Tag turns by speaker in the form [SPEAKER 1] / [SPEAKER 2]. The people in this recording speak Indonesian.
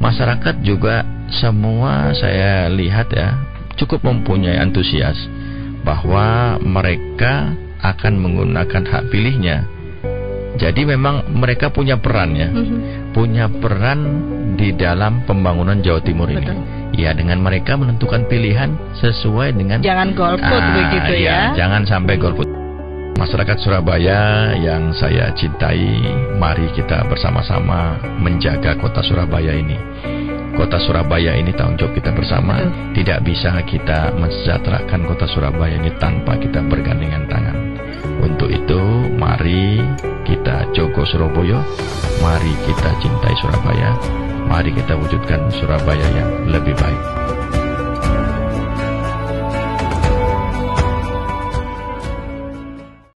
[SPEAKER 1] Masyarakat juga semua saya lihat ya cukup mempunyai antusias bahwa mereka akan menggunakan hak pilihnya. Jadi memang mereka punya peran ya, punya peran di dalam pembangunan Jawa Timur ini.
[SPEAKER 2] Betul.
[SPEAKER 1] Ya, dengan mereka menentukan pilihan sesuai dengan
[SPEAKER 2] Jangan golput begitu ya.
[SPEAKER 1] Jangan sampai golput. Masyarakat Surabaya yang saya cintai, mari kita bersama-sama menjaga kota Surabaya ini. Kota Surabaya ini tanggung jawab kita bersama. Tidak bisa kita mensejahterakan kota Surabaya ini tanpa kita bergandengan tangan. Untuk itu, mari kita jogo Surabaya, mari kita cintai Surabaya, mari kita wujudkan Surabaya yang lebih baik.